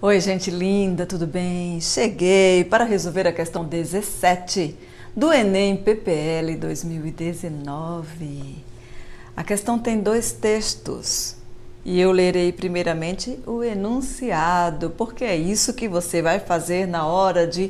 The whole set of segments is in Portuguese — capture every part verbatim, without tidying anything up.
Oi, gente linda, tudo bem? Cheguei para resolver a questão dezessete do Enem P P L dois mil e dezenove. A questão tem dois textos e eu lerei primeiramente o enunciado, porque é isso que você vai fazer na hora de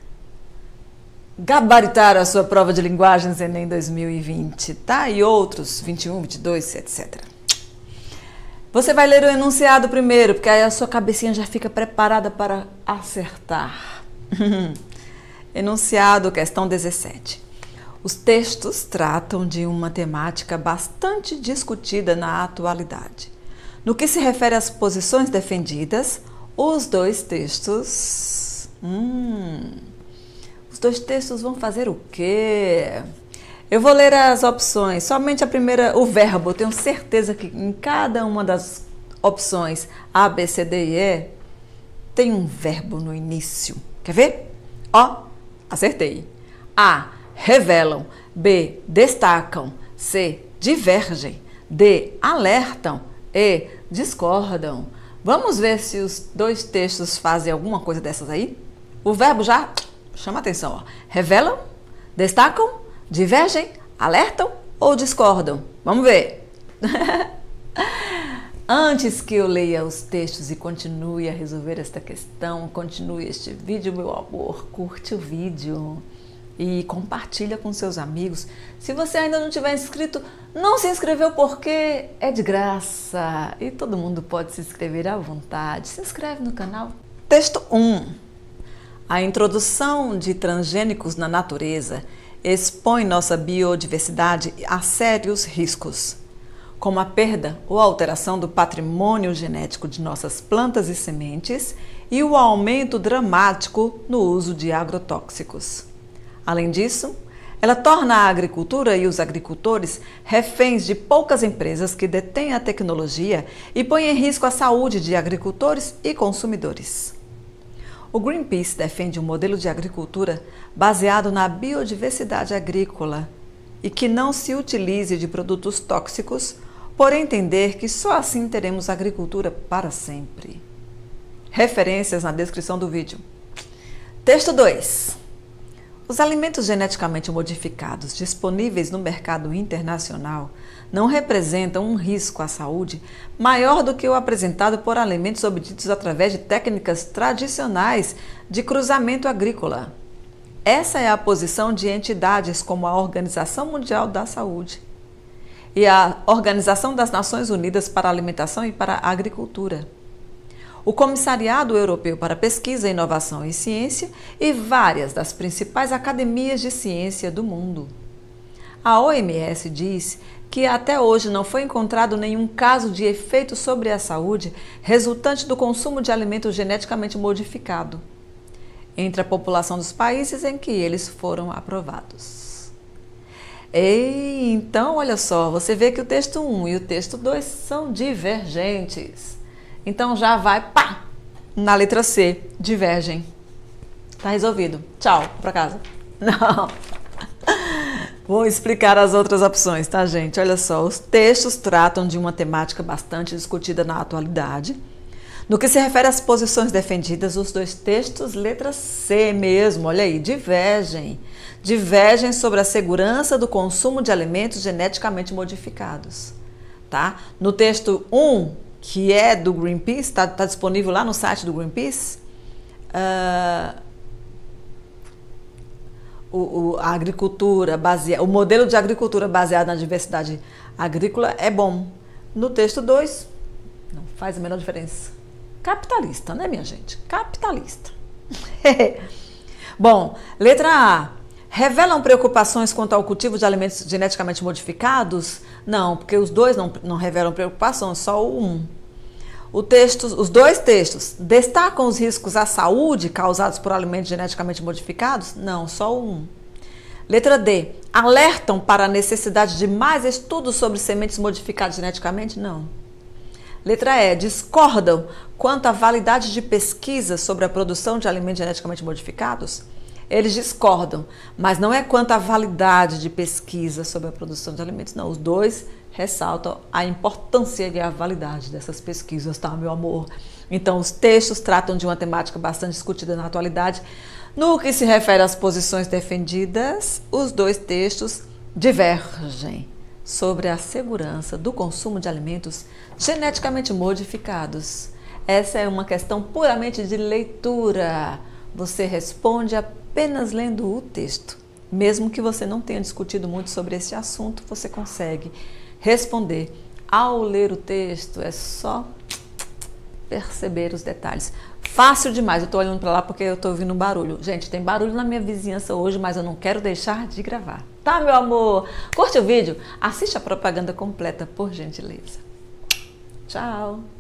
gabaritar a sua prova de linguagens Enem dois mil e vinte, tá? E outros, vinte e um, vinte e dois, etcétera. Você vai ler o enunciado primeiro, porque aí a sua cabecinha já fica preparada para acertar. Enunciado, questão dezessete. Os textos tratam de uma temática bastante discutida na atualidade. No que se refere às posições defendidas, os dois textos... Hum, os dois textos vão fazer o quê? Eu vou ler as opções, somente a primeira, o verbo. Eu tenho certeza que em cada uma das opções A, B, C, D e E tem um verbo no início. Quer ver? Ó, acertei. A, revelam. B, destacam. C, divergem. D, alertam. E, discordam. Vamos ver se os dois textos fazem alguma coisa dessas aí? O verbo já chama atenção. Ó. Revelam, destacam, divergem, alertam ou discordam? Vamos ver. Antes que eu leia os textos e continue a resolver esta questão, continue este vídeo, meu amor, curte o vídeo e compartilha com seus amigos. Se você ainda não tiver inscrito, não se inscreveu porque é de graça e todo mundo pode se inscrever à vontade. Se inscreve no canal. Texto um. A introdução de transgênicos na natureza expõe nossa biodiversidade a sérios riscos, como a perda ou alteração do patrimônio genético de nossas plantas e sementes e o aumento dramático no uso de agrotóxicos. Além disso, ela torna a agricultura e os agricultores reféns de poucas empresas que detêm a tecnologia e põe em risco a saúde de agricultores e consumidores. O Greenpeace defende um modelo de agricultura baseado na biodiversidade agrícola e que não se utilize de produtos tóxicos, por entender que só assim teremos agricultura para sempre. Referências na descrição do vídeo. Texto dois. Os alimentos geneticamente modificados disponíveis no mercado internacional não representam um risco à saúde maior do que o apresentado por alimentos obtidos através de técnicas tradicionais de cruzamento agrícola. Essa é a posição de entidades como a Organização Mundial da Saúde e a Organização das Nações Unidas para a Alimentação e para a Agricultura, o Comissariado Europeu para Pesquisa, Inovação e Ciência e várias das principais academias de ciência do mundo. A O M S diz que até hoje não foi encontrado nenhum caso de efeito sobre a saúde resultante do consumo de alimento geneticamente modificado entre a população dos países em que eles foram aprovados. E então, olha só, você vê que o texto um e o texto dois são divergentes. Então já vai, pá, na letra C, divergem. Tá resolvido. Tchau, pra casa. Não. Vou explicar as outras opções, tá, gente? Olha só, os textos tratam de uma temática bastante discutida na atualidade. No que se refere às posições defendidas, os dois textos, letra C mesmo, olha aí, divergem. Divergem sobre a segurança do consumo de alimentos geneticamente modificados, tá? No texto um, que é do Greenpeace, está tá disponível lá no site do Greenpeace, uh, o, o, a agricultura baseada, o modelo de agricultura baseado na diversidade agrícola é bom. No texto dois, não faz a menor diferença. Capitalista, né, minha gente? Capitalista. Bom, letra A. Revelam preocupações quanto ao cultivo de alimentos geneticamente modificados? Não, porque os dois não, não revelam preocupações, só o um. O texto, os dois textos destacam os riscos à saúde causados por alimentos geneticamente modificados? Não, só o um. Letra D. Alertam para a necessidade de mais estudos sobre sementes modificadas geneticamente? Não. Letra E. Discordam quanto à validade de pesquisa sobre a produção de alimentos geneticamente modificados? Eles discordam, mas não é quanto à validade de pesquisa sobre a produção de alimentos, não. Os dois ressaltam a importância e a validade dessas pesquisas, tá, meu amor? Então, os textos tratam de uma temática bastante discutida na atualidade. No que se refere às posições defendidas, os dois textos divergem sobre a segurança do consumo de alimentos geneticamente modificados. Essa é uma questão puramente de leitura. Você responde apenas lendo o texto. Mesmo que você não tenha discutido muito sobre esse assunto, você consegue responder. Ao ler o texto, é só perceber os detalhes. Fácil demais. Eu tô olhando para lá porque eu tô ouvindo barulho. Gente, tem barulho na minha vizinhança hoje, mas eu não quero deixar de gravar. Tá, meu amor? Curte o vídeo? Assiste a propaganda completa, por gentileza. Tchau!